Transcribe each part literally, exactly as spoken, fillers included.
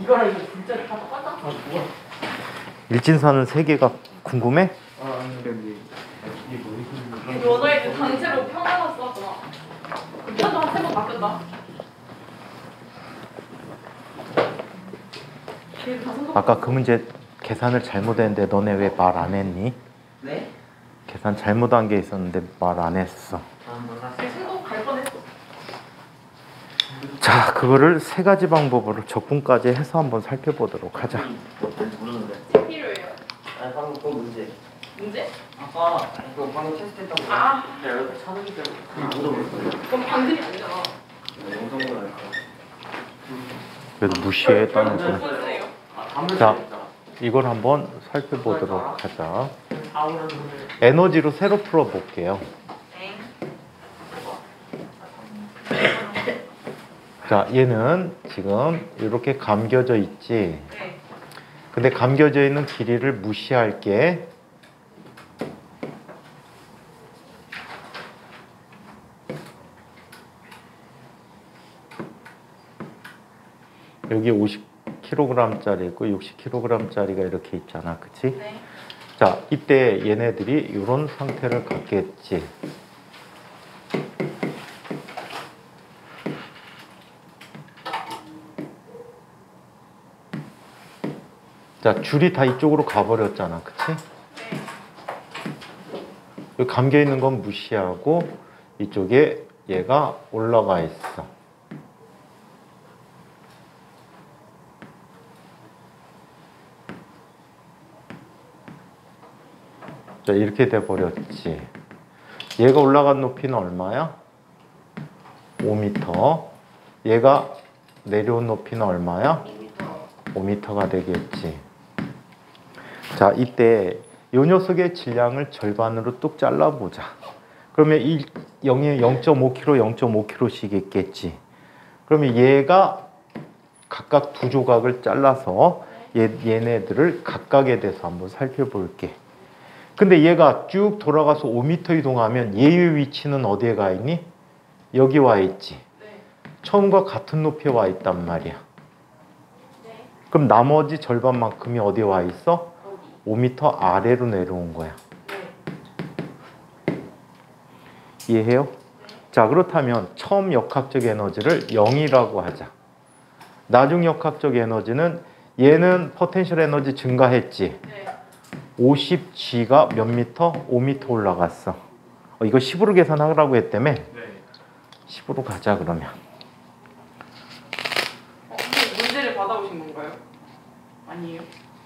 이거랑 이거 진짜 다 똑같다? 아 뭐야? 일진선은 세 개가 궁금해? 아 아니 근데 이게 뭐 여자애들 단체로 평행을 썼구나. 편도 한 세 번 바뀌었다. 아까 그 문제 계산을 잘못했는데 너네 왜 말 안 했니? 네? 계산 잘못한 게 있었는데 말 안 했어. 아 몰랐어. 승도 갈 뻔했어. 자, 그거를 세 가지 방법으로 적분까지 해서 한번 살펴보도록 하자. 모르는데. 책 필요해요. 아 방금 그 문제. 문제? 아까 이거 방금 테스트했던 거. 아. 야 여기 찾는 게 그게 묻어버렸어요. 그럼 방금이 아니잖아. 영상으로 할까? 그래도 무시해 다른 거. 무슨이에요? 자, 이걸 한번 살펴보도록 하자. 에너지로 새로 풀어볼게요. 자, 얘는 지금 이렇게 감겨져 있지. 네. 근데 감겨져 있는 길이를 무시할게. 여기 오십 킬로그램짜리 있고 육십 킬로그램짜리가 이렇게 있잖아. 그치? 네. 자, 이때 얘네들이 이런 상태를 갖겠지. 자, 줄이 다 이쪽으로 가버렸잖아. 그치? 네. 여기 감겨있는 건 무시하고 이쪽에 얘가 올라가 있어. 자, 이렇게 돼버렸지. 얘가 올라간 높이는 얼마야? 오 미터. 얘가 내려온 높이는 얼마야? 오 미터가 되겠지. 자, 이때 이 녀석의 질량을 절반으로 뚝 잘라보자. 그러면 이 영이 영 점 오 킬로그램, 영 점 오 킬로그램씩 있겠지. 그러면 얘가 각각 두 조각을 잘라서 얘, 얘네들을 각각에 대해서 한번 살펴볼게. 근데 얘가 쭉 돌아가서 오 미터 이동하면 얘의 위치는 어디에 가 있니? 여기 와 있지. 네. 처음과 같은 높이에 와 있단 말이야. 네. 그럼 나머지 절반만큼이 어디에 와 있어? 여기. 오 미터 아래로 내려온 거야. 네. 이해해요? 네. 자, 그렇다면 처음 역학적 에너지를 영이라고 하자. 나중 역학적 에너지는 얘는 포텐셜 에너지 증가했지. 네. 오십 지가 몇 미터? 오 미터 올라갔어. 어, 이거 십으로 계산하라고 했다며? 네. 십으로 가자 그러면. 어, 근데 문제를 받아오신 건가요? 아니에요?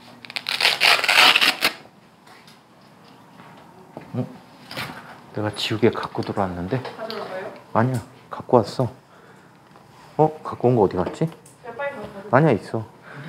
응? 내가 지우개 갖고 들어왔는데? 가져올까요? 아니야, 갖고 왔어. 어? 갖고 온 거 어디 갔지? 제가 빨리 가서 아니야, 있어.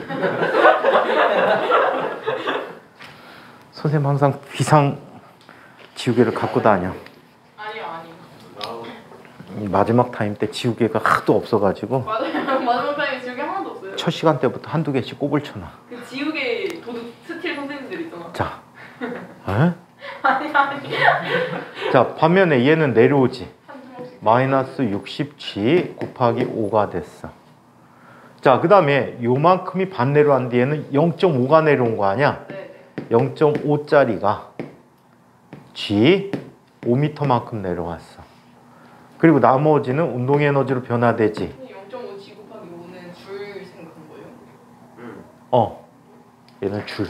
선생님 항상 비상 지우개를 갖고 다녀. 아니요, 아니요. 이 마지막 타임 때 지우개가 하도 없어가지고 맞아요. 마지막 타임에 지우개 하나도 없어요. 첫 시간 때부터 한두 개씩 꼽을 쳐놔. 그 지우개 도둑 스틸 선생님들 있잖아. 자, 에? 아니 아니. 자, 반면에 얘는 내려오지. 한 주먹씩. 마이너스 육십 지 곱하기 오가 됐어. 자, 그 다음에 요만큼이 반 내려온 뒤에는 영 점 오가 내려온 거 아니야? 네. 영 점 오짜리가 G 오 미터만큼 내려왔어. 그리고 나머지는 운동 에너지로 변화되지. 영 점 오 지 곱하기 오는 줄 생각한 거예요? 응. 어, 얘는 줄.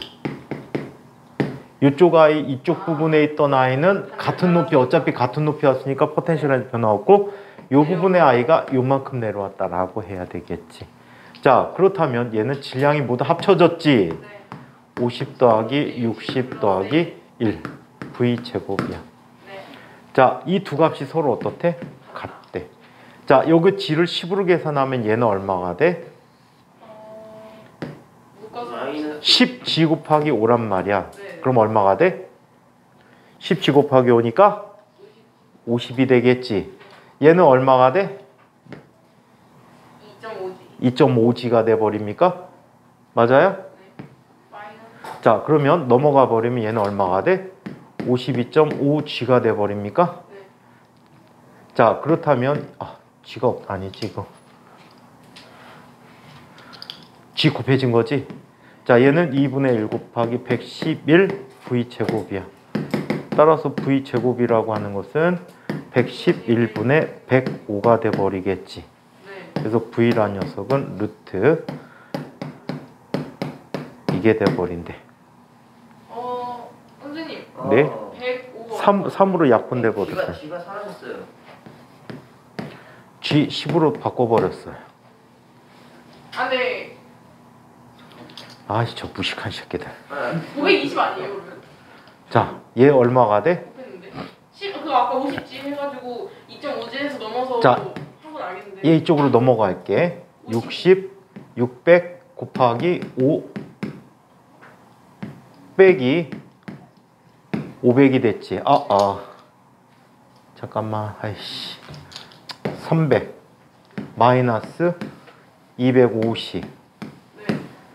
이쪽 아이, 이쪽 부분에 있던 아이는 같은 높이, 어차피 같은 높이였으니까 포텐셜 변화 없고 이 부분의 아이가 요만큼 내려왔다라고 해야 되겠지. 자, 그렇다면 얘는 질량이 모두 합쳐졌지. 네. 오십 더하기 육십 더하기 일 V제곱이야. 네. 자, 이 두 값이 서로 어떻대? 같대. 자, 여기 G를 십으로 계산하면 얘는 얼마가 돼? 어... 묶어서 마이너스 십 지 곱하기 오란 말이야. 네. 그럼 얼마가 돼? 십 지 곱하기 오니까 오십이 되겠지. 얘는 얼마가 돼? 이 점 오 지. 이 점 오 지가 돼버립니까? 맞아요? 네. 마이너스. 자, 그러면 넘어가 버리면 얘는 얼마가 돼? 오십이 점 오 지가 돼버립니까? 네. 자, 그렇다면 아, G가 없, 아니지 이거. g 곱해진 거지. 자, 얘는 이분의 일 곱하기 백십일 v제곱이야. 따라서 v제곱이라고 하는 것은 백십일분의 백오가 돼버리겠지. 네. 그래서 v란 녀석은 루트 이게 돼버린대. 어, 선생님. 네? 어. 백오. 삼, 삼으로 약분돼 G가, 버렸어요. G가 사라졌어요. g 십으로 바꿔버렸어요. 아, 네. 아이, 저 무식한 새끼들. 아, 오백이십 아니에요, 그러면? 자, 얘 얼마가 돼? 곱했는데. 십, 그거 아까 오십지 해가지고 이 점 오지에서 넘어서 자, 한 건 알겠는데. 얘 이쪽으로 넘어갈게. 육십, 육백 곱하기 오 빼기 오백이 됐지. 아, 아. 잠깐만. 아이씨. 삼백 마이너스 이백오십 네.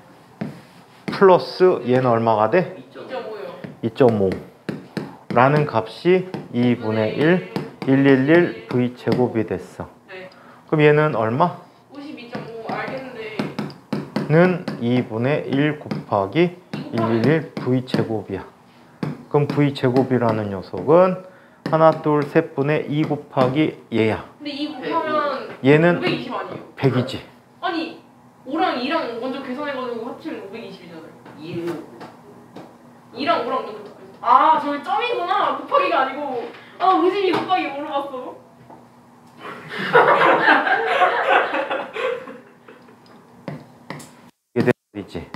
플러스 얘는 얼마가 돼? 이 점 이 점 오요. 이 점 오 라는 값이 이분의 일, 백십일 v제곱이 됐어. 네. 그럼 얘는 얼마? 오십이 점 오 알겠는데. 는 이분의 일 곱하기 백십일 v제곱이야. 그럼 v제곱이라는 녀석은 하나, 둘, 셋 분의 이 곱하기 얘야. 근데 이 곱하면 얘는 오백이십 아니에요? 백이지. 아니, 오랑 이랑 먼저 계산해가지고 합치면 오백이십이잖아요. 이 이랑 오랑 먼저 곱했어. 아, 저기 점이구나. 곱하기가 아니고. 아, 의심이 곱하기 오로 봤어. 이게 돼버리지.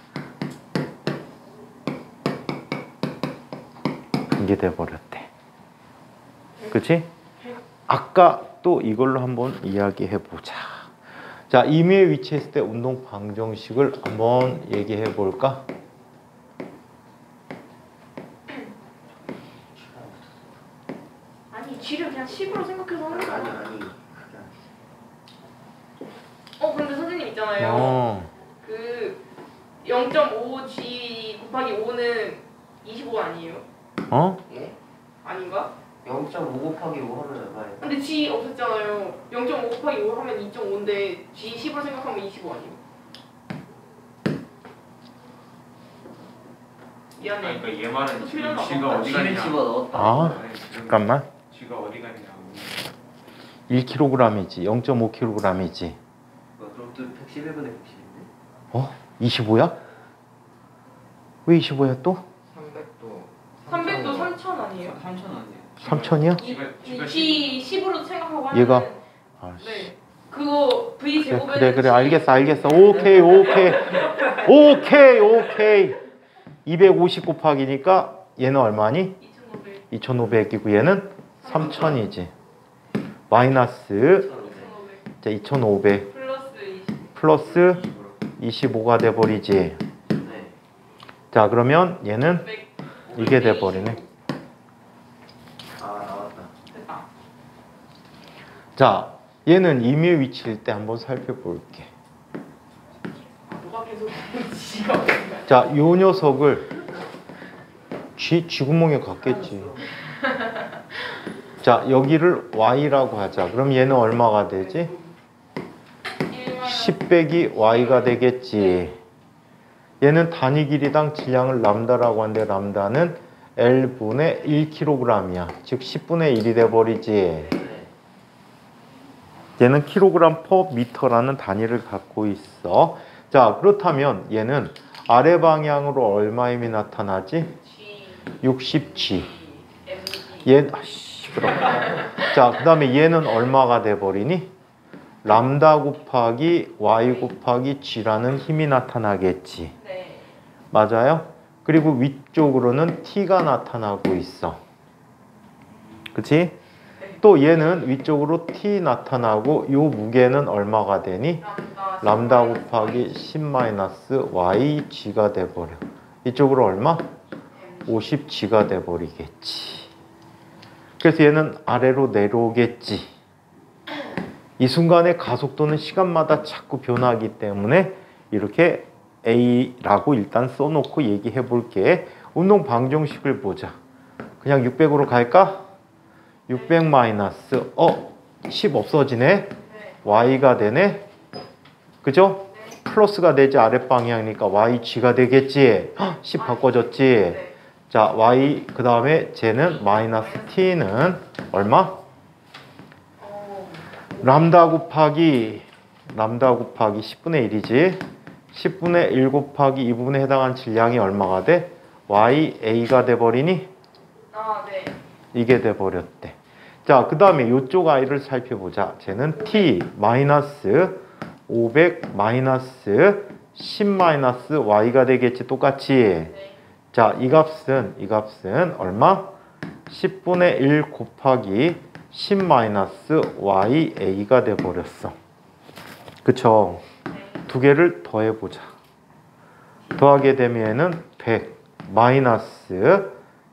이게 돼버렸대. 그치? 아까 또 이걸로 한번 이야기해 보자. 자, 임의에 위치했을 때 운동 방정식을 한번 얘기해 볼까? 아니, G를 그냥 십으로 생각해서 하는 아니 거야. 아니 그게 아니야. 어, 근데 선생님 있잖아요. 어. 그 영 점 오 지 곱하기 오는 이십오 아니에요? 어? 예? 아닌가? 영 점 오 곱하기 오 하면 얼마예요? 근데 G 없었잖아요. 영 점 오 곱하기 오 하면 이 점 오인데 G 십으로 생각하면 이십오 아니에요? 미안해. 아니, 그러니까 얘 말은 또 지금 틀렸나 쥐가 봐. 어디 G를 갔냐? 집어 넣었다. 아, 아니, 지금 잠깐만. 쥐가 어디 갔냐고. 일 킬로그램이지. 영 점 오 킬로그램이지. 그럼 또 백십일분의 백십인데? 어? 이십오야? 왜 이십오야 또? 삼백도 삼백도 삼천 아니에요? 삼천 원이에요. 삼천이야? 이, G가 이 G가 G 십으로 생각하고 하면 얘가? 아씨. 네. 그거 V 그래, 제곱에 그래, 그래. 알겠어, 알겠어. 오케이, 오케이. 오케이, 오케이. 이백오십 곱하기니까 얘는 얼마니? 이천오백. 이천오백이고 얘는 삼천이지. 마이너스 이천오백. 자, 이천오백 플러스 이십. 플러스 이십오가 돼버리지. 네. 자, 그러면 얘는 백. 이게 돼버리네. 아 나왔다. 됐다. 자, 얘는 임의의 위치일 때 한번 살펴볼게. 아, 누가 계속 G가 없는가? 자, 요 녀석을 쥐, 쥐구멍에 갖겠지. 자, 여기를 y라고 하자. 그럼 얘는 얼마가 되지? 십 빼기 y가 되겠지. 얘는 단위 길이당 질량을 람다라고 하는데 람다는 L분의 일 킬로그램이야. 즉 십분의 일이 돼버리지. 네. 얘는 킬로그램 퍼 미터라는 단위를 갖고 있어. 자, 그렇다면 얘는 아래 방향으로 얼마 힘이 나타나지? G, 육십 지. M, G. 얘, 아씨, 그럼. 자, 그 다음에 얘는 얼마가 돼버리니? 람다 곱하기 y 곱하기 g라는 힘이 나타나겠지. 네. 맞아요? 그리고 위쪽으로는 t가 나타나고 있어. 그치? 또 얘는 위쪽으로 t 나타나고 요 무게는 얼마가 되니? 람다, 람다 곱하기 십 마이너스 y g가 돼버려. 이쪽으로 얼마? 오십 지가 돼버리겠지. 그래서 얘는 아래로 내려오겠지. 이 순간의 가속도는 시간마다 자꾸 변하기 때문에 이렇게 A라고 일단 써놓고 얘기해 볼게. 운동 방정식을 보자. 그냥 육백으로 갈까? 육백 마이너스 어? 십 없어지네? 네. Y가 되네? 그죠? 네. 플러스가 되지 아랫방향이니까 yg가 되겠지. 헉, 십 바꿔줬지. 네. 자 y 그 다음에 쟤는 마이너스 t는 얼마? 어. 람다 곱하기 람다 곱하기 십분의 일이지. 십분의 일 곱하기 이 부분에 해당한 질량이 얼마가 돼? y a가 돼버리니? 아, 네. 이게 돼버렸대. 자, 그 다음에 이쪽 i를 살펴보자. 쟤는 t 마이너스 오백 마이너스 십 마이너스 y가 되겠지. 똑같이. 네. 자, 이 값은 이 값은 얼마? 십분의 일 곱하기 십 마이너스 y a가 돼버렸어. 그쵸? 네. 두 개를 더해보자. 더하게 되면은 백 마이너스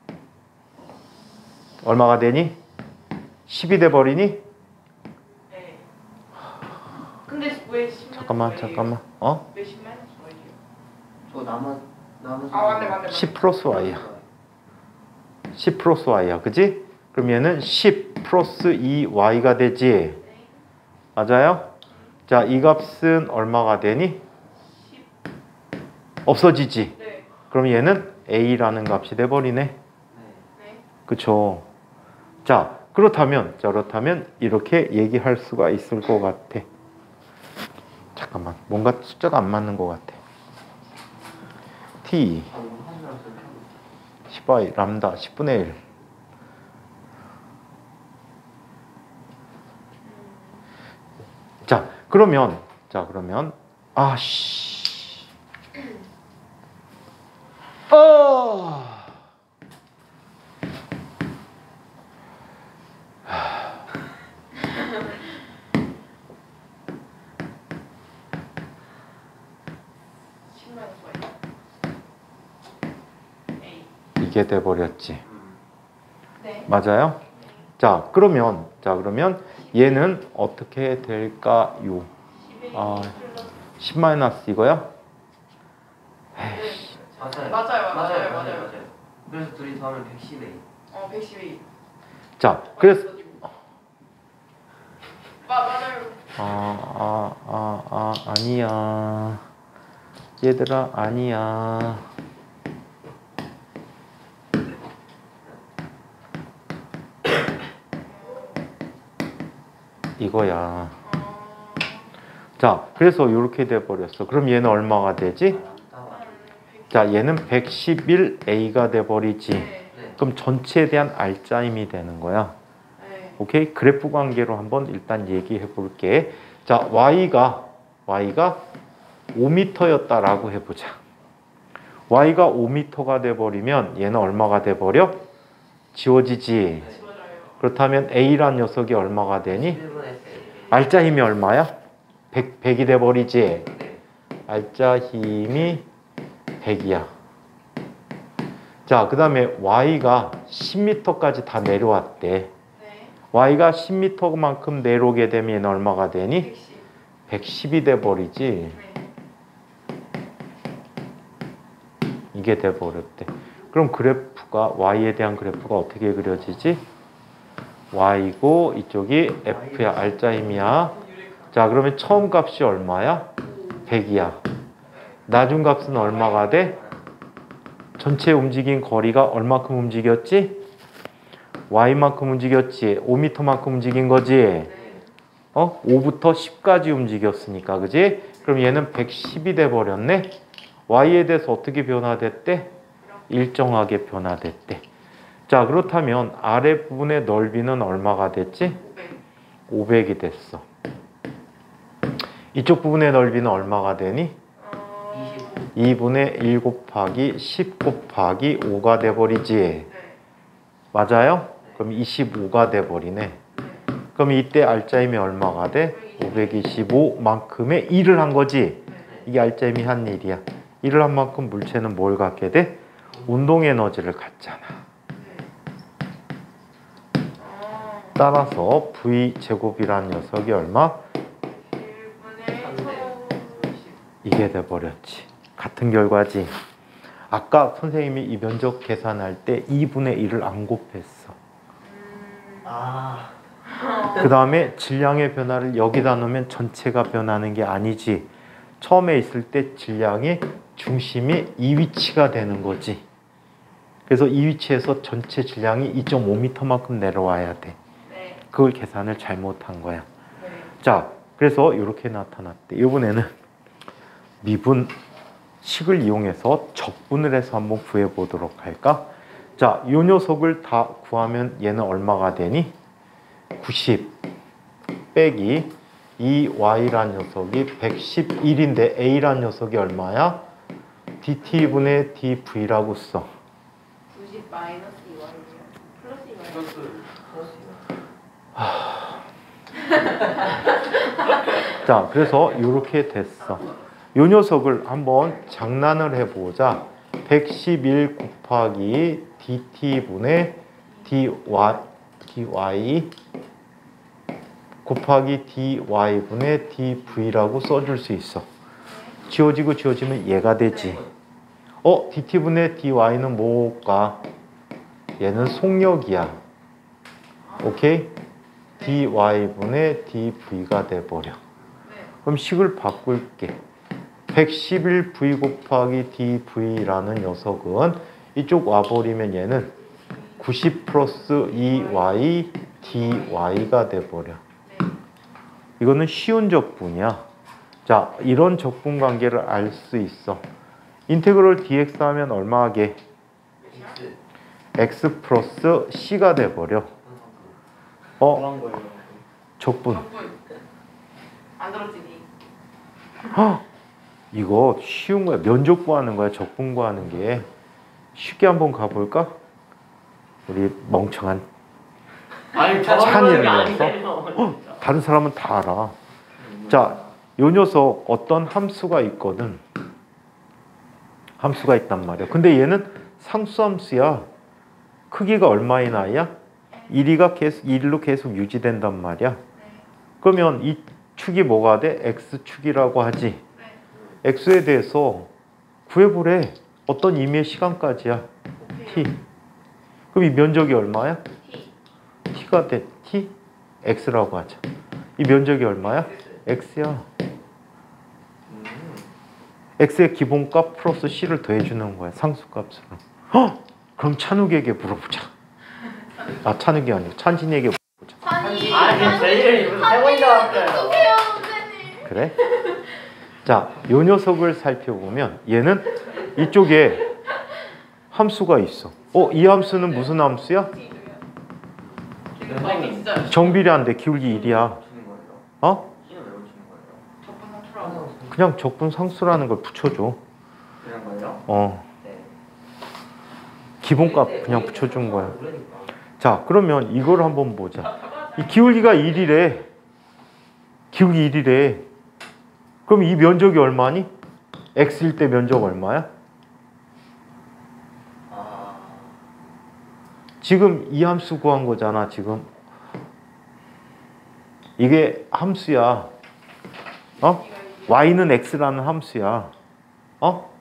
얼마가 되니? 십이 돼버리니? 네. 근데 왜 십? 잠깐만 잠깐만 어? 왜 십 마이너스 Y예요? 저 남은 남은 아, 맞네, 맞네. 십 플러스 y야. 십 플러스 y야. 그지? 그럼 얘는 십 플러스 이 와이가 되지. 네. 맞아요? 자, 이 값은 얼마가 되니? 십. 없어지지. 네. 그럼 얘는 a라는 값이 돼버리네. 네. 네. 그쵸? 자, 그렇다면 자, 그렇다면 이렇게 얘기할 수가 있을 것 같아. 잠깐만, 뭔가 숫자가 안 맞는 것 같아. t 아, 이거 하지 말았어요. 십 와이 람다 십분의 일. 자, 그러면 자, 그러면 아씨. 어. 십 마이너스 Y. A. 이게 돼 버렸지. 음. 네. 맞아요? 자, 그러면 자, 그러면 얘는 어떻게 될까요? 십일 아. 플러스. 십 마이너스 이거야? 네. 맞아요. 맞아요, 맞아요, 맞아요. 그래서 둘이 더하면 백십 에. 어, 백십이. 자, 그래서 마, 맞아요. 아, 아, 아, 아, 아니야. 얘들아, 아니야. 이거야. 어. 자, 그래서 이렇게 돼 버렸어. 그럼 얘는 얼마가 되지? 자, 얘는 백십일 에이가 돼 버리지. 네. 네. 그럼 전체에 대한 알짜임이 되는 거야. 네. 오케이? 그래프 관계로 한번 일단 얘기해 볼게. 자, y가 y가 오 미터였다라고 해 보자. y가 오 미터가 돼 버리면 얘는 얼마가 돼 버려? 지워지지. 맞아요. 그렇다면 a란 녀석이 얼마가 되니? 십일분의 알짜 힘이 얼마야? 백, 백이 돼 버리지. 네. 알짜 힘이 백이야. 자, 그다음에 y가 십 미터까지 다 내려왔대. 네. y가 십 미터만큼 내려오게 되면 얘는 얼마가 되니? 백십. 백십이 돼 버리지. 네. 이게 돼 버렸대. 그럼 그래프가 y에 대한 그래프가 어떻게 그려지지? y고 이쪽이 f야. 알짜 힘이야. 자, 그러면 처음 값이 얼마야? 백이야. 나중 값은 얼마가 돼? 전체 움직인 거리가 얼마큼 움직였지? y만큼 움직였지. 오 미터만큼 움직인 거지. 네. 어? 오부터 십까지 움직였으니까. 그지? 그럼 얘는 백십이 돼 버렸네. y에 대해서 어떻게 변화됐대? 일정하게 변화됐대. 자, 그렇다면 아래 부분의 넓이는 얼마가 됐지? 오백. 오백이 됐어. 이쪽 부분의 넓이는 얼마가 되니? 어. 이분의 일 곱하기 십 곱하기 오가 돼버리지. 네. 맞아요? 그럼 이십오가 돼버리네. 네. 그럼 이때 알짜임이 얼마가 돼? 오백이십오만큼의 일을 한 거지. 네. 이게 알짜임이 한 일이야. 일을 한 만큼 물체는 뭘 갖게 돼? 운동 에너지를 갖잖아. 어. 따라서 v 제곱이라는 녀석이 얼마? 일분의 서울십. 이게 돼버렸지. 같은 결과지. 아까 선생님이 이 면적 계산할 때 이분의 일을 안 곱했어. 음. 아. 그 다음에 질량의 변화를 여기다 놓으면 전체가 변하는 게 아니지. 처음에 있을 때 질량이 중심이 이 위치가 되는 거지. 그래서 이 위치에서 전체 질량이 이 점 오 미터만큼 내려와야 돼. 네. 그걸 계산을 잘못한 거야. 네. 자, 그래서 이렇게 나타났대. 이번에는 미분 식을 이용해서 적분을 해서 한번 구해보도록 할까? 자, 이 녀석을 다 구하면 얘는 얼마가 되니? 구십 빼기 이 와이란 녀석이 백십일인데 A란 녀석이 얼마야? dt분의 dv라고 써. 구십 마이너스 이 와이요. 플러스 이 와이. 플러스 플러스 자, 그래서 이렇게 됐어. 이 녀석을 한번 장난을 해보자. 백십일 곱하기 dt분의 dy, dy 곱하기 dy분의 dv라고 써줄 수 있어. 지워지고 지워지면 얘가 되지. 어? dt분의 dy는 뭐일까? 얘는 속력이야. 오케이? dy분의 dv가 돼버려. 그럼 식을 바꿀게. 백십일 브이 곱하기 dv라는 녀석은 이쪽 와버리면 얘는 구십 플러스 이 와이 dy가 돼버려. 이거는 쉬운 적분이야. 자, 이런 적분 관계를 알 수 있어. 인테그럴 dx 하면 얼마 하게? X x 플러스 c가 돼버려. 어? 뭐한 거예요? 적분. 적분. 안 들어지니. 헉! 이거 쉬운 거야. 면적 구하는 거야. 적분 구하는 게. 쉽게 한번 가볼까? 우리 멍청한 아니 찬이를 아니에요. 위해서? 다른 사람은 다 알아. 자, 요 녀석 어떤 함수가 있거든. 함수가 있단 말이야. 근데 얘는 상수함수야. 크기가 얼마인 아이야? 일이가 계속 일로 계속 유지된단 말이야. 그러면 이 축이 뭐가 돼? x축이라고 하지. x에 대해서 구해보래. 어떤 임의 시간까지야? t. 그럼 이 면적이 얼마야? t가 돼. t? x라고 하자. 이 면적이 얼마야? x야. x의 기본값 플러스 c를 더해주는 거야. 상수값으로. 헉! 그럼 찬욱에게 물어보자. 아, 찬욱이 아니고 찬진이에게 물어보자. 찬이. 아니 제일 무슨 해보인 줄 알았어요. 어떡해요, 선생님. 그래? 자, 요 녀석을 살펴보면 얘는 이쪽에 함수가 있어. 어, 이 함수는 무슨 함수야? 선생님 진짜 정비례한데 기울기 일이야. 주는 거예요? 어? C는 왜 주는 거예요? 적분 상투라고. 그냥 적분 상수라는 걸 붙여줘. 그냥 거예요? 어, 네. 기본값 그냥 붙여준 거야. 그러니까. 자, 그러면 이걸 한번 보자. 이 기울기가 일이래. 기울기 일이래. 그럼 이 면적이 얼마니? x일 때 면적 얼마야? 아 지금 이 함수 구한 거잖아. 지금 이게 함수야. 어? y는 x라는 함수야. 어?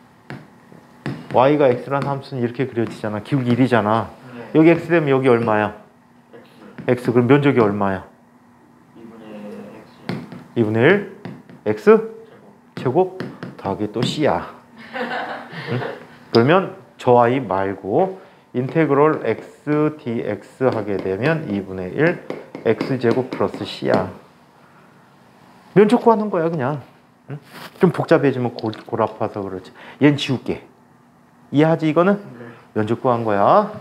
y가 x라는 함수는 이렇게 그려지잖아. 기울기 일이잖아. 네. 여기 x 되면 여기 얼마야? X x. 그럼 면적이 얼마야? 이분의 X 이분의 일 x 제곱. 제곱 더하기 또 c야. 응? 그러면 저 아이 말고 인테그럴 x dx 하게 되면 이분의 일 x제곱 플러스 c야. 면적 구하는 거야 그냥. 응? 좀 복잡해지면 골, 골 아파서 그렇지. 얘는 지울게. 이해하지 이거는? 면적 구한 거야.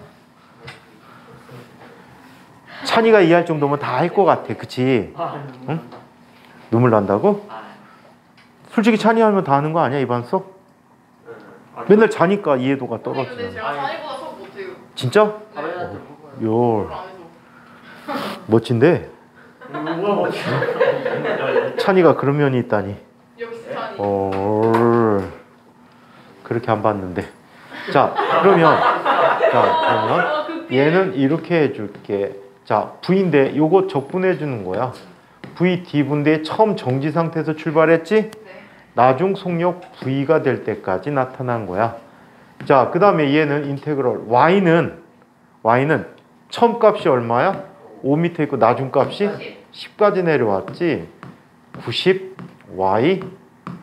찬이가 이해할 정도면 다 할 것 같아. 그치? 응? 눈물 난다고? 아, 솔직히 찬이 하면 다 하는 거 아니야 이반 수업? 네. 아, 맨날 자니까 이해도가 선생님 근데 떨어지는. 제가 찬이보다 수업 못해요. 진짜? 가봐야 돼. 요 안 해서. 멋진데 뭐야 뭐 찬이가 그런 면이 있다니. 역시 찬이. 어 그렇게 안 봤는데. 자 그러면 자 그러면 아, 그 비- 얘는 이렇게 해줄게. 자 v인데 요거 적분해 주는 거야. v d분대 처음 정지 상태에서 출발했지? 네. 나중 속력 v가 될 때까지 나타난 거야. 자, 그 다음에 얘는 인테그럴 y는 y는 처음 값이 얼마야? 오 미터 있고 나중 값이 십까지 내려왔지. 구십 y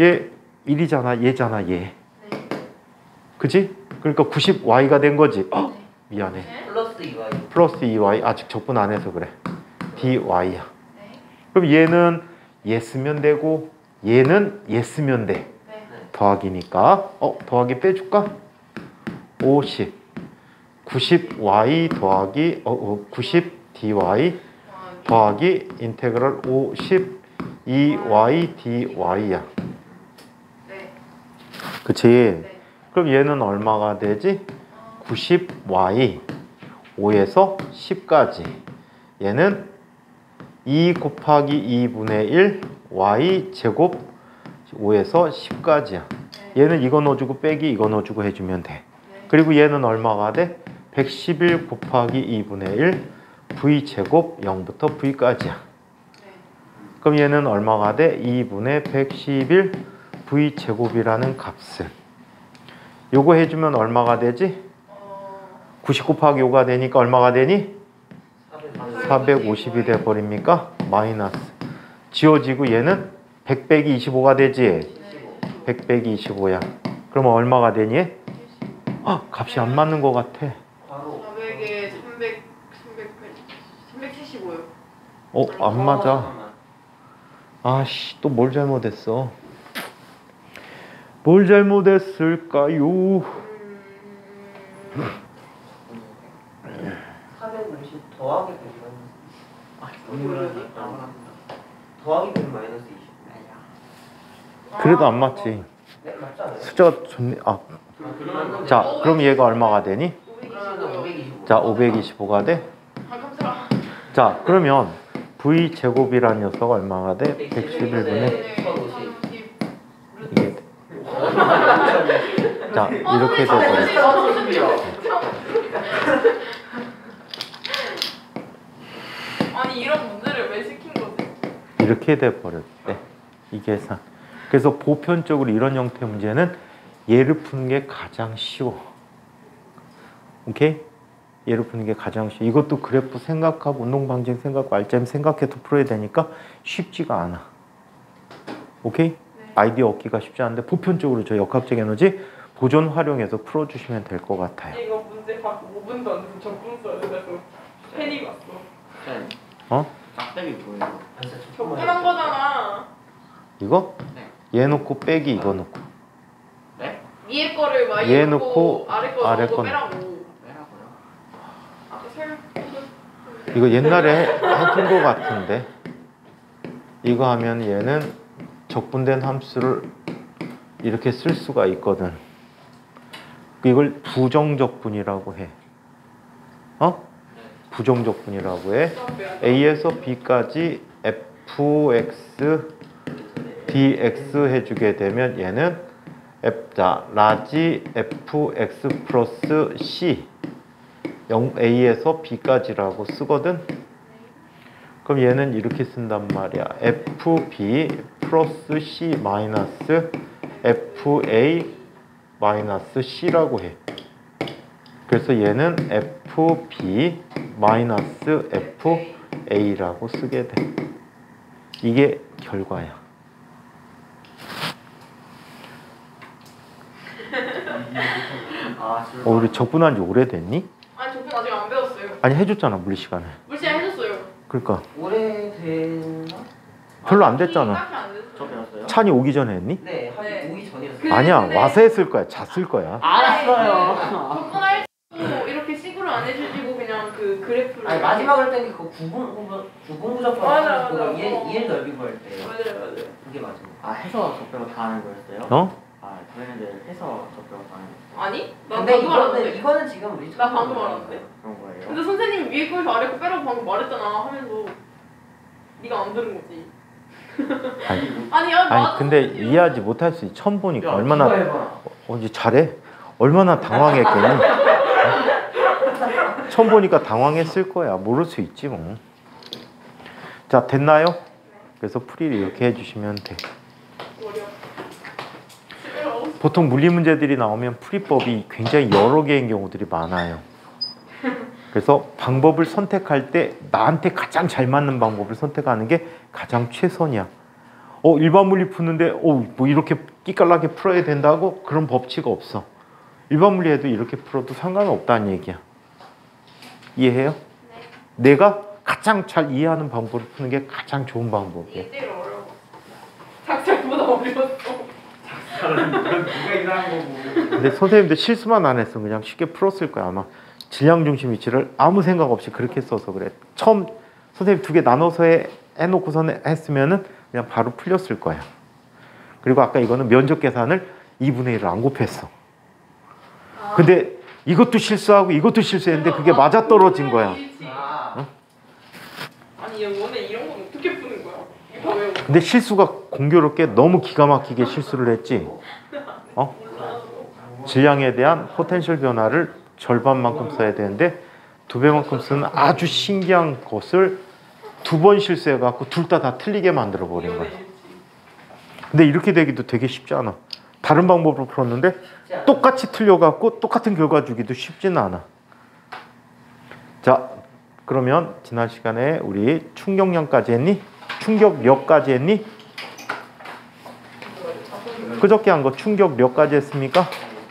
얘 일이잖아. 얘잖아. 얘. 네. 그지? 그러니까 구십 와이가 된 거지. 어? 미안해. 네. 플러스 이 와이. 플러스 이 와이. 아직 적분 안 해서 그래. 디와이야. 네. 그럼 얘는 얘 쓰면 되고 얘는 얘 쓰면 돼. 네. 더하기니까. 어? 더하기 빼줄까? 오십. 구십 와이 더하기 어, 어, 구십 디와이 아, 더하기 인테그럴 오십 이 와이 디와이야. 네. 그치? 네. 그럼 얘는 얼마가 되지? 어, 구십 와이 오에서 십까지. 얘는 이 곱하기 이분의 일 y 제곱 오에서 십까지야. 네. 얘는 이거 넣어주고 빼기 이거 넣어주고 해주면 돼. 네. 그리고 얘는 얼마가 돼? 백십일 곱하기 이분의 일 v 제곱 영부터 v까지야. 네. 그럼 얘는 얼마가 돼? 이분의 백십일 v 제곱이라는 값을 요거 해주면 얼마가 되지? 어, 구십 곱하기 오가 되니까 얼마가 되니? 사백. 사백오십이 돼버립니까? 마이너스 지워지고 얘는 백 빼기 이십오가 되지? 칠십오. 백 빼기 이십오야. 그러면 얼마가 되니? 아, 값이 안 맞는 것 같아. 바로. 사백에 삼백, 삼백, 삼백칠십오요. 어? 안 맞아. 잠깐만. 아씨, 또 뭘 잘못했어? 뭘 잘못했을까요? 음, 사백오십 더하기 백 마이너스. 아, 뭐라니? 더하기 백 마이너스 이십. 그래도 안 맞지. 네, 맞지 않아요? 숫자가 좋네. 아, 맞는데. 자, 그럼 얘가 얼마가 되니? 그러면 오백이십오. 자, 오백이십오가 돼. 아, 깜짝아. 자, 그러면 v 제곱이란 녀석 얼마가 돼? 백십일 분의 네, 백오십. 이게 돼. 자, 이렇게 돼버렸어. 아니 이런 문제를 왜 시킨 거지? 이렇게 돼버렸대. 이 계산. 그래서 보편적으로 이런 형태 문제는 얘를 푸는 게 가장 쉬워. 오케이? 얘를 푸는 게 가장 쉬워. 이것도 그래프 생각하고 운동방정 생각하고 알짜임 생각해서 풀어야 되니까 쉽지가 않아. 오케이? 네. 아이디어 얻기가 쉽지 않은데 보편적으로 저 역학적 에너지 보존 활용해서 풀어주시면 될 것 같아요. 이거 문제 받고 오 분도 안 돼서 적분 써야 돼서 패닉 왔어. 쌤, 어? 짝대기 뭐예요? 적분한 거잖아. 이거? 네. 얘 놓고 빼기 이거 놓고. 네? 위에 거를 y 얘 놓고 놓고 아래 거 아래 넣고 거 빼라고. 빼라고요? 아, 설. 이거 옛날에 해- 해준 것 같은데 이거 하면 얘는 적분된 함수를 이렇게 쓸 수가 있거든. 이걸 부정적분이라고 해. 어? 부정적분이라고 해. A에서 B까지 fx dx 해주게 되면 얘는 f, 자, 라지 fx 플러스 c 영, A에서 B까지라고 쓰거든. 그럼 얘는 이렇게 쓴단 말이야. fb 플러스 c 마이너스 fa 마이너스 c라고 해. 그래서 얘는 fb 마이너스 fa라고 쓰게 돼. 이게 결과야. 아, 어, 우리 적분한 지 오래됐니? 아니 적분 아직 안 배웠어요. 아니 해줬잖아 물리 시간에. 물시간 해줬어요. 그러니까 오래됐나? 별로 안 됐잖아. 딱히 안 됐어요. 저 배웠어요? 찬이 오기 전에 했니? 네, 한 네. 오기 전이었어요. 그- 아니야 근데- 와서 했을 거야. 잤을 거야. 알았어요. 적분할 때 이렇게 식으로 안 해주시고 그냥 그 그래프를. 아니 마지막으로 뗀 게 그 구분 구분 맞아, 부적합 맞아. 그거 이해 어. 이해 넓이 구할 때 맞아요, 맞아요. 그게 맞아요. 아, 해서 적배로 다 하는 거였어요? 어? 아, 저희는 해서 적배로 다 하는 거예요. 아니? 나 근데 방금 이거는 알았는데. 이거는 지금 우리 나 방금 알았는데. 그런 거예요? 근데 선생님 위에 거에서 아래 거 빼라고 방금 말했잖아 하면서 네가 안 들은 거지. 아니, 아니, 야, 아니 맞아, 근데 선생님. 이해하지 못할 수 있지. 처음 보니까 야, 얼마나 누가 해봐. 어, 이제 잘해? 얼마나 당황했겠니? 어? 처음 보니까 당황했을 거야. 모를 수 있지 뭐. 자 됐나요? 그래서 풀이를 이렇게 해주시면 돼. 어려. 시끄러워. 보통 물리 문제들이 나오면 풀이법이 굉장히 여러 개인 경우들이 많아요. 그래서 방법을 선택할 때 나한테 가장 잘 맞는 방법을 선택하는 게 가장 최선이야. 어 일반 물리 푸는데 어뭐 이렇게 끼깔나게 풀어야 된다고? 그런 법칙 없어. 일반 물리에도 이렇게 풀어도 상관없다는 얘기야. 이해해요? 네. 내가 가장 잘 이해하는 방법을 푸는 게 가장 좋은 방법이야. 이대로 어려워. 작살보다 어려웠어. 그건 누가 이상한 거고. 근데 선생님들 실수만 안 했어. 그냥 쉽게 풀었을 거야. 아마 질량 중심 위치를 아무 생각 없이 그렇게 써서 그래. 처음 선생님 두 개 나눠서 해, 해놓고서 했으면은 그냥 바로 풀렸을 거야. 그리고 아까 이거는 면적 계산을 이분의 일을 안 곱했어. 아. 근데 이것도 실수하고 이것도 실수했는데 그게 맞아 떨어진 거야. 아, 아니 얘 원래 이런 건 어떻게 푸는 거야? 이거 왜 근데 실수가 공교롭게 너무 기가 막히게 실수를 했지. 어? 질량에 대한 포텐셜 변화를 절반만큼 써야 되는데 두 배만큼 쓰는 아주 신기한 것을 두 번 실수해갖고 둘 다 다 틀리게 만들어 버린 거야. 근데 이렇게 되기도 되게 쉽지 않아. 다른 방법으로 풀었는데 똑같이 틀려갖고 똑같은 결과 주기도 쉽지는 않아. 자, 그러면 지난 시간에 우리 충격량까지 했니? 충격력까지 했니? 그저께 한 거 충격력까지 했습니까?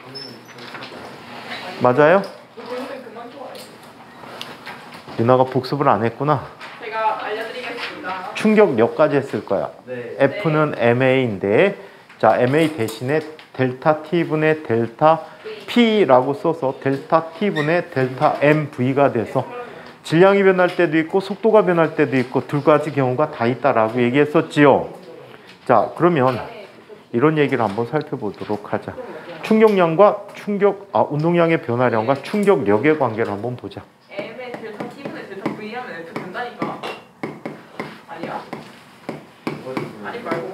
맞아요? 선생님 그만 좋아해. 유나가 복습을 안 했구나. 제가 알려드리겠습니다. 충격력까지 했을 거야. 네. F는 엠에이인데 자 엠에이 대신에 델타 T분의 델타 P라고 써서 델타 T분의 델타 엠브이가 돼서 질량이 변할 때도 있고 속도가 변할 때도 있고 두 가지 경우가 다 있다라고 얘기했었지요. 자 그러면 이런 얘기를 한번 살펴보도록 하자. 충격량과 충격 아 운동량의 변화량과 충격력의 관계를 한번 보자. M의 델타 T분의 델타 V 하면 F 된다니까. 아니야? 아니 말고.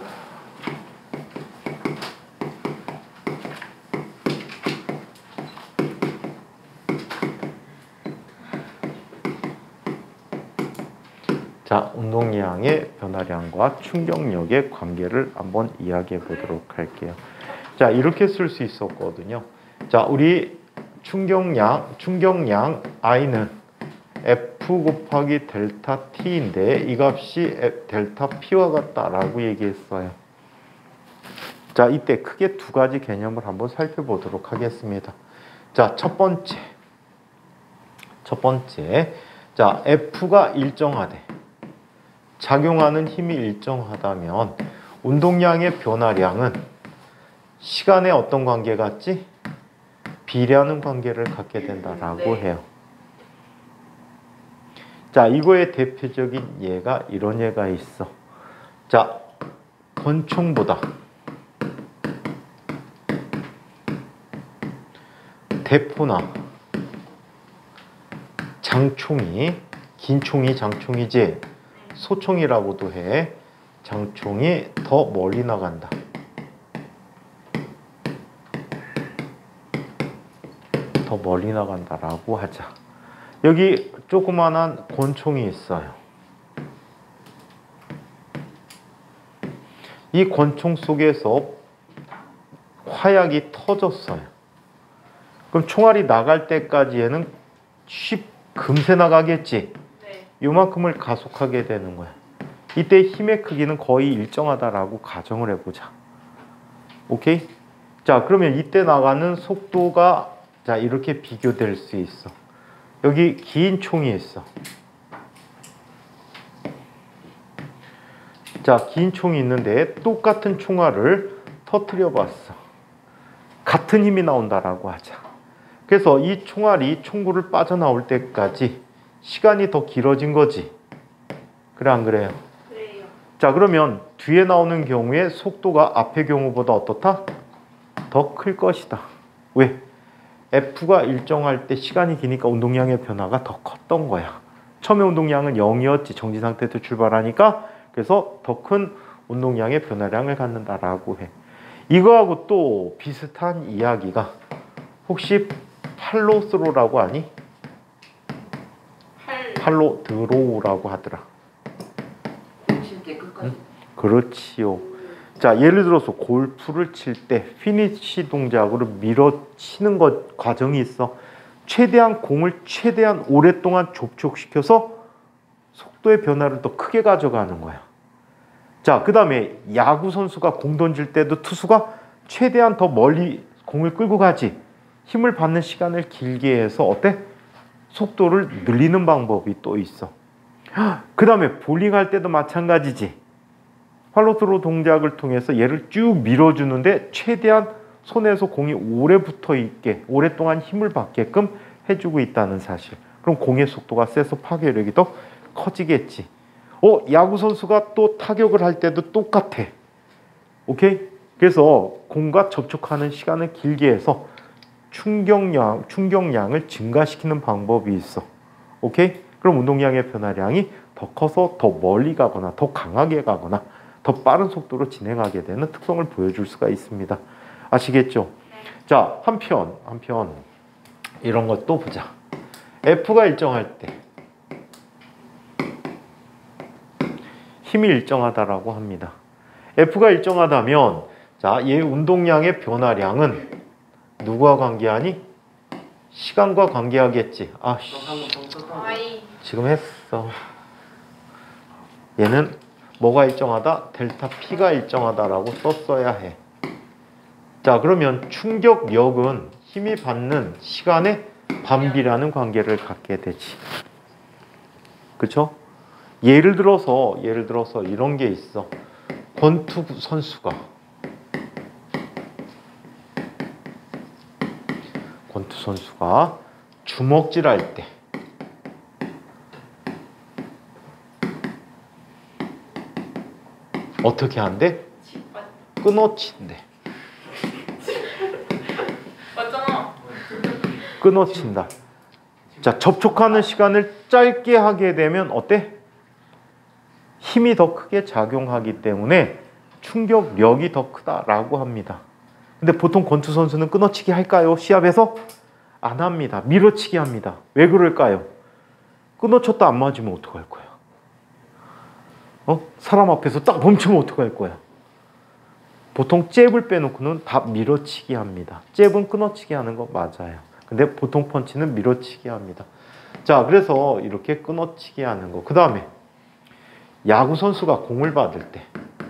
자, 운동량의 변화량과 충격력의 관계를 한번 이야기해 보도록 할게요. 자, 이렇게 쓸 수 있었거든요. 자, 우리 충격량, 충격량 I는 F 곱하기 델타 T인데 이 값이 델타 P와 같다라고 얘기했어요. 자, 이때 크게 두 가지 개념을 한번 살펴보도록 하겠습니다. 자, 첫 번째. 첫 번째. 자, F가 일정하대. 작용하는 힘이 일정하다면 운동량의 변화량은 시간에 어떤 관계 같지? 비례하는 관계를 갖게 된다라고 네. 해요. 자, 이거의 대표적인 예가 이런 예가 있어. 자, 권총보다 대포나 장총이, 긴 총이 장총이지 소총이라고도 해. 장총이 더 멀리 나간다. 더 멀리 나간다라고 하자. 여기 조그만한 권총이 있어요. 이 권총 속에서 화약이 터졌어요. 그럼 총알이 나갈 때까지에는 쉽 금세 나가겠지. 네. 요만큼을 가속하게 되는 거야. 이때 힘의 크기는 거의 일정하다라고 가정을 해보자. 오케이? 자, 그러면 이때 나가는 속도가 자 이렇게 비교될 수 있어. 여기 긴 총이 있어. 자, 긴 총이 있는데 똑같은 총알을 터뜨려 봤어. 같은 힘이 나온다라고 하자. 그래서 이 총알이 총구를 빠져나올 때까지 시간이 더 길어진 거지. 그래 안 그래요? 그래요. 자, 그러면 뒤에 나오는 경우에 속도가 앞의 경우보다 어떻다? 더 클 것이다. 왜? F가 일정할 때 시간이 기니까 운동량의 변화가 더 컸던 거야. 처음에 운동량은 영이었지. 정지 상태에서 출발하니까. 그래서 더 큰 운동량의 변화량을 갖는다라고 해. 이거하고 또 비슷한 이야기가 혹시 팔로 스로라고 아니? 팔. 팔로 드로우라고 하더라. 칠때 끝까지. 그렇지요. 자, 예를 들어서 골프를 칠 때 피니시 동작으로 밀어치는 것 과정이 있어. 최대한 공을 최대한 오랫동안 접촉시켜서 속도의 변화를 더 크게 가져가는 거야. 자, 그 다음에 야구 선수가 공 던질 때도 투수가 최대한 더 멀리 공을 끌고 가지. 힘을 받는 시간을 길게 해서 어때? 속도를 늘리는 방법이 또 있어. 그 다음에 볼링할 때도 마찬가지지. 팔로스로 동작을 통해서 얘를 쭉 밀어주는데 최대한 손에서 공이 오래 붙어 있게, 오랫동안 힘을 받게끔 해주고 있다는 사실. 그럼 공의 속도가 세서 파괴력이 더 커지겠지. 어, 야구 선수가 또 타격을 할 때도 똑같아. 오케이? 그래서 공과 접촉하는 시간을 길게 해서 충격량, 충격량을 증가시키는 방법이 있어. 오케이? 그럼 운동량의 변화량이 더 커서 더 멀리 가거나 더 강하게 가거나 더 빠른 속도로 진행하게 되는 특성을 보여줄 수가 있습니다. 아시겠죠? 자, 한편, 한편 이런 것도 보자. F가 일정할 때 힘이 일정하다라고 합니다. F가 일정하다면 자, 얘 운동량의 변화량은 누구와 관계하니? 시간과 관계하겠지. 아, 아이. 지금 했어. 얘는 뭐가 일정하다? 델타 P가 일정하다라고 썼어야 해. 자, 그러면 충격력은 힘이 받는 시간의 반비라는 관계를 갖게 되지. 그쵸? 예를 들어서, 예를 들어서 이런 게 있어. 권투 선수가, 권투 선수가 주먹질 할 때, 어떻게 한대? 끊어친대. 맞잖아. 끊어친다. 자, 접촉하는 시간을 짧게 하게 되면 어때? 힘이 더 크게 작용하기 때문에 충격력이 더 크다라고 합니다. 근데 보통 권투 선수는 끊어치기 할까요? 시합에서? 안 합니다. 밀어치기 합니다. 왜 그럴까요? 끊어쳤다 안 맞으면 어떡할 거야? 어? 사람 앞에서 딱 멈추면 어떡할 거야? 보통 잽을 빼놓고는 다 밀어치기 합니다. 잽은 끊어치기 하는 거 맞아요. 근데 보통 펀치는 밀어치기 합니다. 자, 그래서 이렇게 끊어치기 하는 거. 그 다음에 야구 선수가 공을 받을 때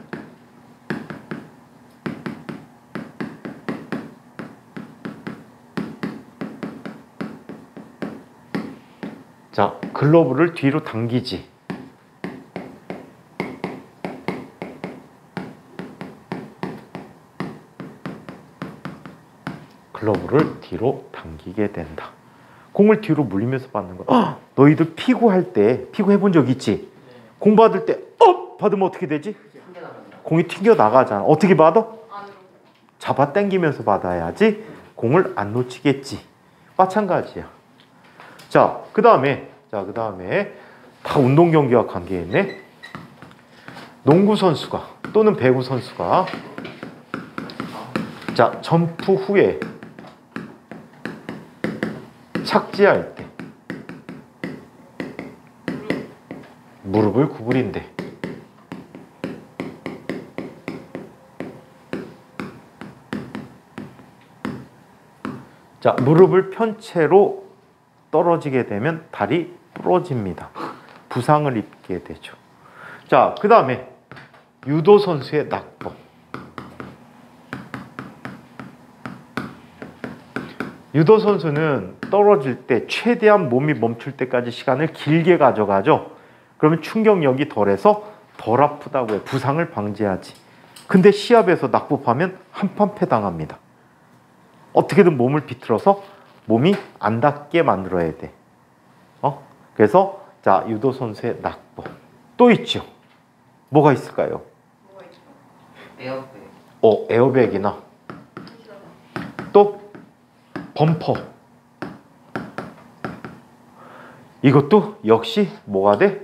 자, 글러브를 뒤로 당기지. 글러브를 뒤로 당기게 된다. 공을 뒤로 물리면서 받는 거야. 어, 너희들 피구할 때, 피구 해본 적 있지? 공 받을 때, 업! 받으면 어떻게 되지? 공이 튕겨 나가잖아. 어떻게 받아? 잡아 당기면서 받아야지 공을 안 놓치겠지. 마찬가지야. 자, 그 다음에, 자, 그 다음에 다 운동 경기와 관계있네. 농구 선수가 또는 배구 선수가 자, 점프 후에 착지할 때 무릎을 구부린대. 자, 무릎을 편 채로 떨어지게 되면 다리 부러집니다. 부상을 입게 되죠. 자, 그 다음에 유도 선수의 낙법. 유도 선수는 떨어질 때 최대한 몸이 멈출 때까지 시간을 길게 가져가죠. 그러면 충격력이 덜해서 덜 아프다고 해. 부상을 방지하지. 근데 시합에서 낙법하면 한판 패당합니다. 어떻게든 몸을 비틀어서 몸이 안 닿게 만들어야 돼. 어? 그래서 자, 유도 선수의 낙법. 또 있죠. 뭐가 있을까요? 뭐가 있죠? 에어백. 어, 에어백이나 또 범퍼. 이것도 역시 뭐가 돼?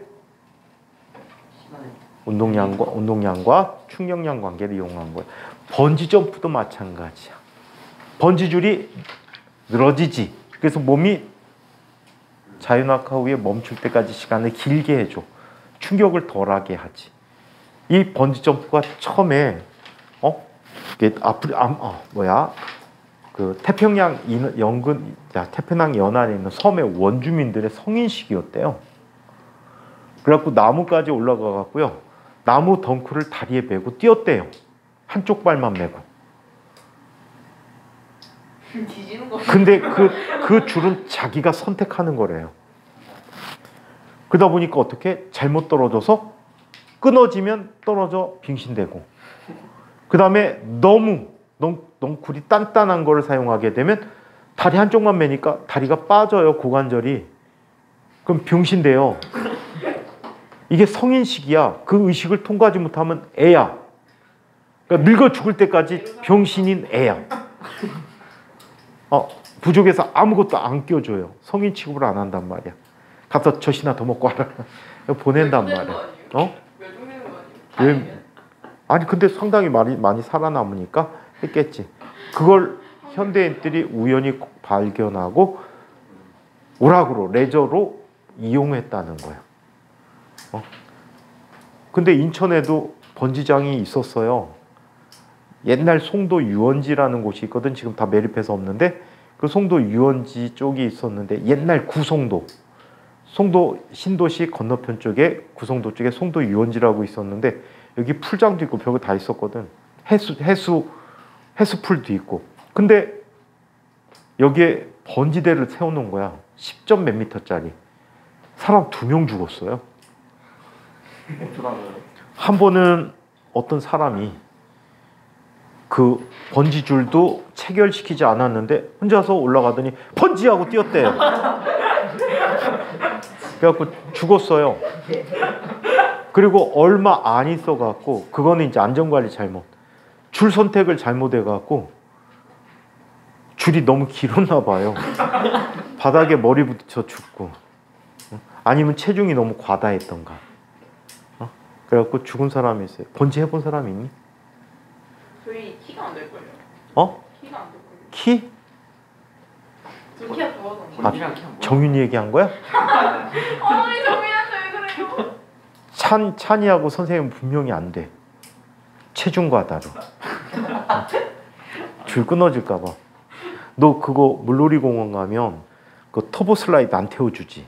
운동량과 운동량과 충격량 관계를 이용한 거야. 번지 점프도 마찬가지야. 번지 줄이 늘어지지. 그래서 몸이 자유낙하 후에 멈출 때까지 시간을 길게 해줘. 충격을 덜하게 하지. 이 번지 점프가 처음에 어? 이게 아프리 아, 어, 뭐야? 그 태평양 인, 연근 야, 태평양 연안에 있는 섬의 원주민들의 성인식이었대요. 그래갖고 나무까지 올라가 갖고요. 나무 덩쿨을 다리에 메고 뛰었대요. 한쪽 발만 메고. 뒤지는 거. 근데 그, 그 줄은 자기가 선택하는 거래요. 그러다 보니까 어떻게 잘못 떨어져서 끊어지면 떨어져 빙신되고, 그 다음에 너무 넝, 넝쿨이 단단한 거를 사용하게 되면 다리 한쪽만 매니까 다리가 빠져요. 고관절이. 그럼 병신돼요. 이게 성인식이야. 그 의식을 통과하지 못하면 애야. 그러니까 늙어 죽을 때까지 병신인 애야. 어, 부족해서 아무것도 안 껴줘요. 성인 취급을 안 한단 말이야. 가서 젖이나 더 먹고 와라. 보낸단 말이야. 어? 멸종되는 거 아니에요? 왜? 아니 근데 상당히 많이 많이 살아남으니까 했겠지. 그걸 현대인들이 우연히 발견하고 오락으로 레저로 이용했다는 거야. 어? 근데 인천에도 번지장이 있었어요. 옛날 송도 유원지라는 곳이 있거든. 지금 다 매립해서 없는데 그 송도 유원지 쪽이 있었는데 옛날 구송도, 송도 신도시 건너편 쪽에 구송도 쪽에 송도 유원지라고 있었는데 여기 풀장도 있고 별거 다 있었거든. 해수 해수 해수풀도 있고. 근데 여기에 번지대를 세워놓은 거야. 십 점 몇 미터짜리. 사람 두 명 죽었어요. 한 번은 어떤 사람이 그 번지줄도 체결시키지 않았는데 혼자서 올라가더니 번지하고 뛰었대요. 그래갖고 죽었어요. 그리고 얼마 안 있어갖고 그거는 이제 안전관리 잘못, 줄 선택을 잘못해갖고 줄이 너무 길었나 봐요. 바닥에 머리 부딪혀 죽고, 아니면 체중이 너무 과다했던가. 어? 그래갖고 죽은 사람이 있어요. 번지 해본 사람이 있니? 저희 키가 안 될걸요? 어? 키가 안 될걸요? 키? 저 키가 좋아서. 아, 정윤이 얘기한 거야? 어머니 정민한테 왜 그래요? 찬, 찬이하고 선생님은 분명히 안 돼. 체중 과다로. 줄 끊어질까 봐. 너 그거 물놀이 공원 가면 그 터보 슬라이드 안 태워주지.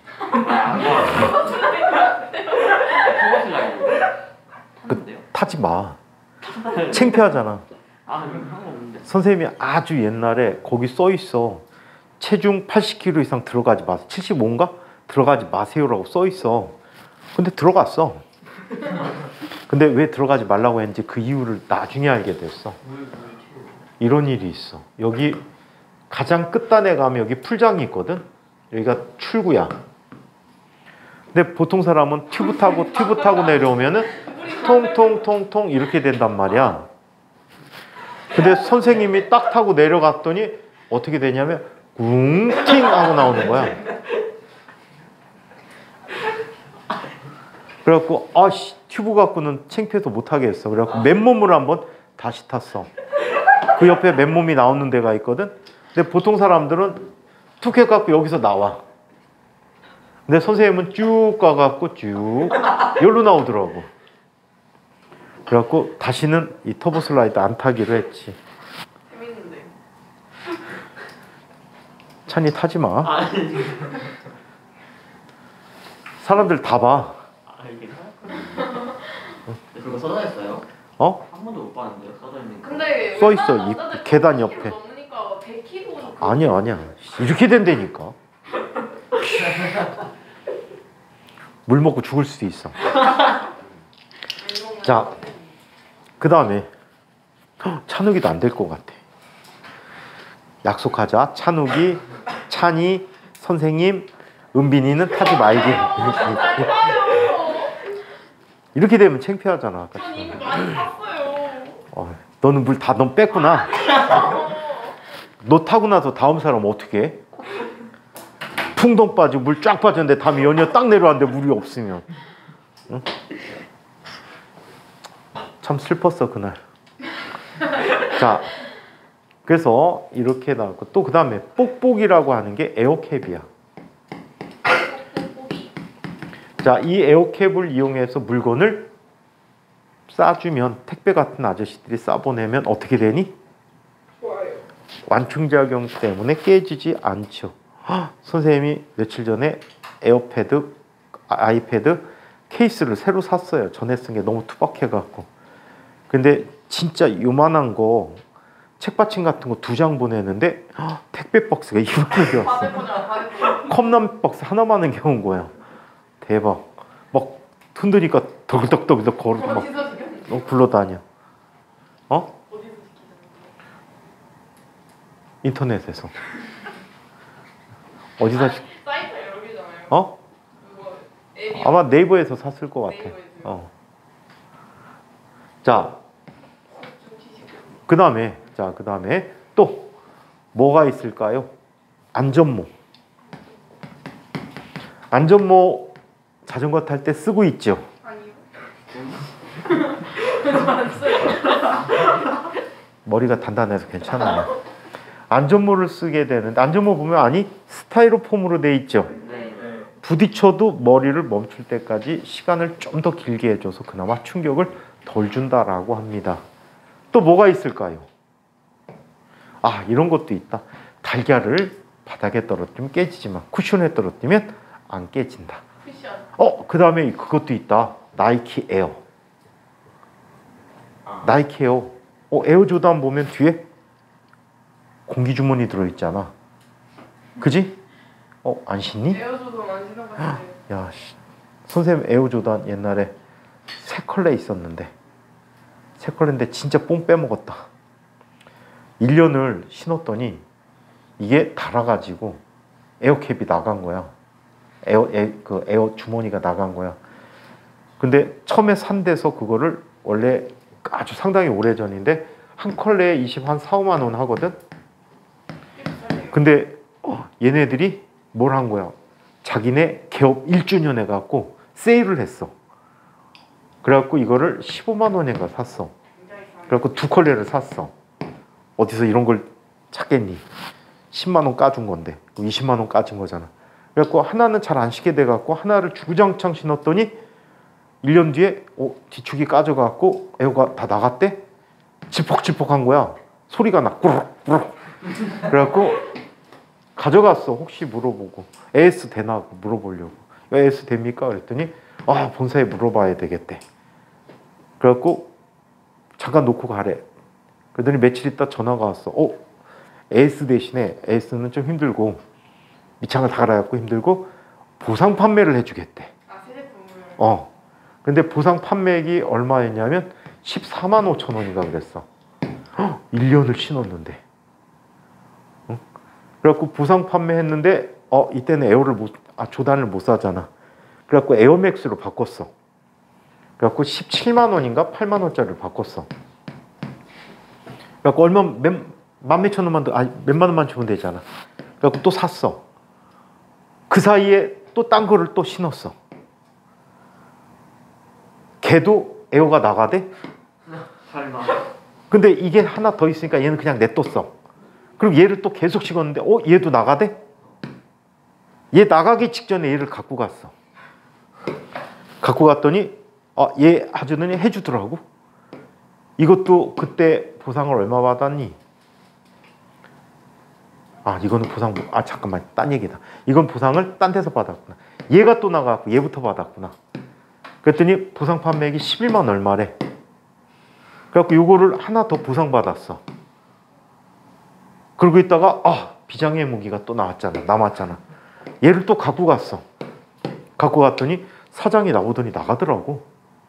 그, 타지 마. 창피하잖아. 선생님이 아주 옛날에 거기 써 있어. 체중 팔십 킬로그램 이상 들어가지 마세요. 칠십오인가? 들어가지 마세요라고 써 있어. 근데 들어갔어. 근데 왜 들어가지 말라고 했는지 그 이유를 나중에 알게 됐어. 이런 일이 있어. 여기 가장 끝단에 가면 여기 풀장이 있거든. 여기가 출구야. 근데 보통 사람은 튜브 타고 튜브 타고 내려오면은 통통통통 이렇게 된단 말이야. 근데 선생님이 딱 타고 내려갔더니 어떻게 되냐면 웅팅 하고 나오는 거야. 그래갖고 아씨 튜브 갖고는 창피해서 못 하겠어. 그래갖고 맨몸으로 한번 다시 탔어. 그 옆에 맨몸이 나오는 데가 있거든. 근데 보통 사람들은 툭 해갖고 여기서 나와. 근데 선생님은 쭉 가갖고 쭉 여기로 나오더라고. 그래갖고 다시는 이 터보 슬라이드 안 타기로 했지. 재밌는데. 찬이 타지 마. 사람들 다 봐. 그거 써져 있어요? 어? 한 번도 못 봤는데요. 써져 있는 거. 근데 써 있어. 웬만한 이 남자들 계단 팔십 옆에. 킬로그램 넘으니까 백 킬로그램. 아니야 아니야. 이렇게 된다니까. 물 먹고 죽을 수도 있어. 자, 그 다음에 찬욱이도 안 될 것 같아. 약속하자. 찬욱이, 찬이, 선생님, 은빈이는 타지 말기. 이렇게 되면 창피하잖아. 전 이미 많이 탔어요. 어, 너는 물 다 넌 뺐구나. 너 타고 나서 다음 사람 어떻게 해? 풍덩 빠지고 물 쫙 빠졌는데 다음에 연이어 딱 내려왔는데 물이 없으면. 응? 참 슬펐어 그날. 자, 그래서 이렇게 나왔고 또 그 다음에 뽁뽁이라고 하는 게 에어캡이야. 자, 이 에어캡을 이용해서 물건을 싸주면 택배 같은 아저씨들이 싸보내면 어떻게 되니? 좋아요. 완충작용 때문에 깨지지 않죠. 헉, 선생님이 며칠 전에 에어패드, 아이패드 케이스를 새로 샀어요. 전에 쓴 게 너무 투박해갖고. 근데 진짜 요만한 거 책받침 같은 거 두 장 보내는데 헉, 택배 박스가 이만한 게 왔어. 다대포잖아, 다대포. 컵라면 박스 하나만한 게 온 거야. 대박. 막 흔드니까 덜덜덜덜 걸어 막 어디서 시켰는데? 어, 굴러다녀. 어? 어디서 시키는데? 인터넷에서. 어디서 시... 사이트 여러 개잖아요. 어? 그거 앱이 아마 네이버에서 샀을 것 같아. 네이버에서요? 어. 자, 좀 뒤집겨. 그 다음에 자, 그 다음에 또 뭐가 있을까요? 안전모. 안전모 자전거 탈 때 쓰고 있죠. 아니요. 안 써요. 머리가 단단해서 괜찮아요. 안전모를 쓰게 되는데 안전모 보면 아니 스타이로폼으로 돼 있죠. 네. 부딪혀도 머리를 멈출 때까지 시간을 좀 더 길게 해줘서 그나마 충격을 덜 준다라고 합니다. 또 뭐가 있을까요? 아, 이런 것도 있다. 달걀을 바닥에 떨어뜨리면 깨지지만 쿠션에 떨어뜨리면 안 깨진다. 쿠션. 어, 그 다음에 그것도 있다. 나이키 에어. 아. 나이키 에어. 어, 에어 조단 보면 뒤에 공기 주머니 들어있잖아. 그지? 어, 안 신니? 에어조도 안 신는 것 같아요. 야, 씨. 선생님 에어 조단 옛날에 세 컬레 있었는데 세 컬레인데 진짜 뽕 빼먹었다. 일 년을 신었더니 이게 닳아가지고 에어캡이 나간 거야. 에어, 에, 그 에어 주머니가 나간 거야. 근데 처음에 산 데서 그거를 원래 아주 상당히 오래 전인데 한 컬레에 이십 한 사, 오만 원 하거든. 근데 어, 얘네들이 뭘 한 거야? 자기네 개업 일 주년 해갖고 세일을 했어. 그래갖고 이거를 십오만 원인가 샀어. 그래갖고 두 컬레를 샀어. 어디서 이런 걸 찾겠니? 십만 원 까준 건데 이십만 원 까진 거잖아. 그래갖고 하나는 잘 안 신게 돼갖고 하나를 주구장창 신었더니 일 년 뒤에 어, 뒤축이 까져갖고 에어가 다 나갔대? 지퍽지퍽한 거야. 소리가 나. 꾸룩 꾸룩. 그래갖고 가져갔어. 혹시 물어보고 에이에스 되나 물어보려고. 에이에스 됩니까? 그랬더니 아, 본사에 물어봐야 되겠대. 그래갖고 잠깐 놓고 가래. 그러더니 며칠 있다 전화가 왔어. 어, 에이에스 대신에 에이에스는 좀 힘들고 밑창을 다 갈아갖고 힘들고 보상 판매를 해주겠대. 아, 새 제품을. 어. 근데 보상 판매액이 얼마였냐면 십사만 오천 원인가 그랬어. 헉, 일 년을 신었는데. 응? 그래갖고 보상 판매했는데 어, 이때는 에어를 못, 아, 조단을 못 사잖아. 그래갖고 에어맥스로 바꿨어. 그래갖고 십칠만 원인가 팔만 원짜리를 바꿨어. 그래갖고 얼마 몇, 만 몇천 원만 더, 아니 몇만 원만 주면 되잖아. 그래갖고 또 샀어. 그 사이에 또 딴 거를 또 신었어. 걔도 에어가 나가대? 설마. 근데 이게 하나 더 있으니까 얘는 그냥 냅뒀어. 그럼 얘를 또 계속 식었는데 어? 얘도 나가대? 얘 나가기 직전에 얘를 갖고 갔어. 갖고 갔더니 아, 얘 하주더니 해주더라고. 이것도 그때 보상을 얼마 받았니? 아, 이거는 보상, 아, 잠깐만, 딴 얘기다. 이건 보상을 딴 데서 받았구나. 얘가 또 나가고 얘부터 받았구나. 그랬더니 보상 판매액이 십일만 얼마래. 그래갖고 요거를 하나 더 보상받았어. 그러고 있다가 아, 비장의 무기가 또 나왔잖아. 남았잖아. 얘를 또 갖고 갔어. 갖고 갔더니 사장이 나오더니 나가더라고.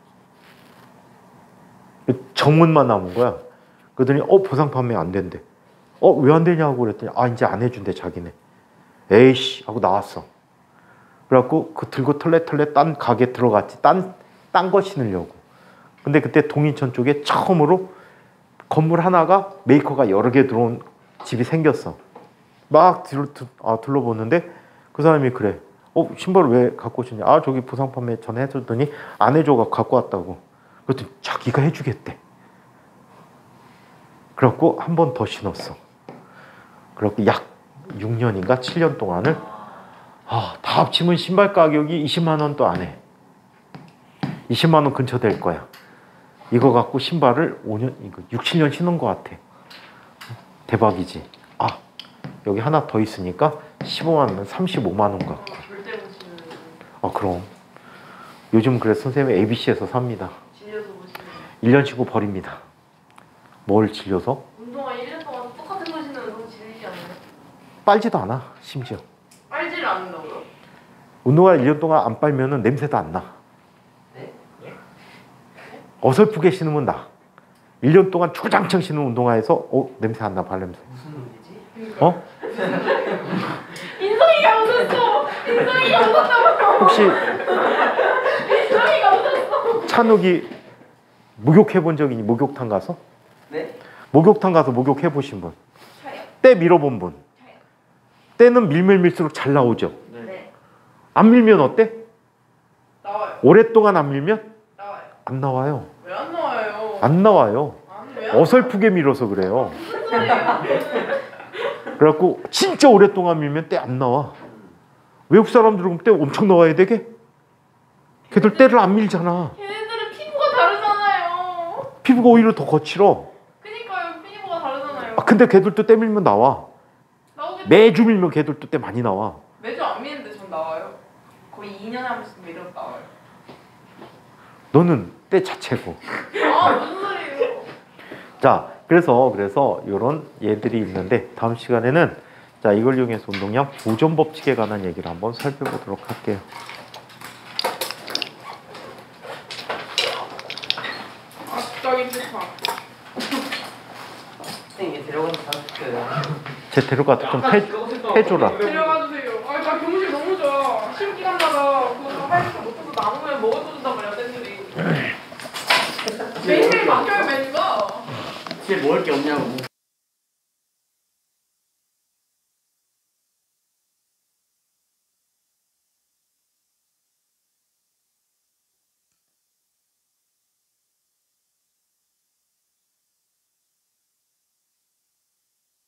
정문만 남은 거야. 그러더니 어, 보상 판매 안 된대. 어, 왜 안 되냐고 그랬더니 아, 이제 안 해준대 자기네. 에이씨 하고 나왔어. 그래갖고 그 들고 털레털레 딴 가게 들어갔지. 딴 딴 거 신으려고. 근데 그때 동인천 쪽에 처음으로 건물 하나가 메이커가 여러 개 들어온 집이 생겼어. 막 둘, 둘, 아, 둘러보는데 그 사람이 그래. 어, 신발을 왜 갖고 오셨냐? 아, 저기 보상 판매 전에 해줬더니 안 해줘가 갖고 왔다고. 그랬더니 자기가 해주겠대. 그래갖고 한 번 더 신었어. 그래갖고 약 육 년인가 칠 년 동안을 아, 다 합치면 신발 가격이 이십만 원도 안 해. 이십만 원 근처 될 거야. 이거 갖고 신발을 오 년, 이거 육, 칠 년 신은 것 같아. 대박이지. 아, 여기 하나 더 있으니까 십오만 원, 삼십오만 원 갖고. 절대 못 신는. 아, 그럼 요즘 그래서 선생님이 에이비씨에서 삽니다. 질려서 보시는. 일 년 쉬고 버립니다. 뭘 질려서? 운동화 일 년 동안 똑같은 거 신으면 너무 질리지 않아요? 빨지도 않아 심지어. 빨지를 않는다고요? 운동화 일 년 동안 안 빨면은 냄새도 안 나. 네? 어설프게 신으면 나. 일 년 동안 주구장창 신은 운동화에서 어 냄새 안 나, 발냄새. 무슨 놈이지? 어? 인성이가 웃었어. 인성이가 웃었다고. 혹시 인성이가 웃었어. 찬욱이 목욕해 본 적 있니? 목욕탕 가서? 네? 목욕탕 가서 목욕해 보신 분? 차요. 때 밀어본 분? 차요. 때는 밀면 밀수록 잘 나오죠. 네. 네. 안 밀면 어때? 나와요. 오랫동안 안 밀면 나와요. 안 나와요. 왜 안 나와요? 안 나와요. 안 왜요? 어설프게 밀어서 그래요. 무슨 소리예요? 그래갖고 진짜 오랫동안 밀면 때 안 나와. 외국 사람들은 때 엄청 나와야 되게? 걔들 때를 안 밀잖아. 걔네들은 피부가 다르잖아요. 피부가 오히려 더 거칠어. 그니까요. 피부가 다르잖아요. 아, 근데 걔들도 때 밀면 나와. 나오겠죠. 매주 밀면 걔들도 때 많이 나와. 매주 안 미는데 전 나와요. 거의 이 년에 한 번씩 밀어 나와요. 너는 때 자체고. 아 무슨 소리예요? 자, 그래서 그래서 이런 얘들이 있는데 다음 시간에는 자 이걸 이용해서 운동량 보존 법칙에 관한 얘기를 한번 살펴보도록 할게요. 아 갑자기 싫다. 선생님 얘 데려가서 가르쳐요. 제 데려가서 좀 해, 해줘라. 데려가 주세요. 아나 교무실 너무 좋아. 시험기간마다 그거 할거 못해서 남으면 먹어준단 말이야 쌤들이. 매일매일 바뀌어요 메뉴가. 집에 먹을 게 없냐고.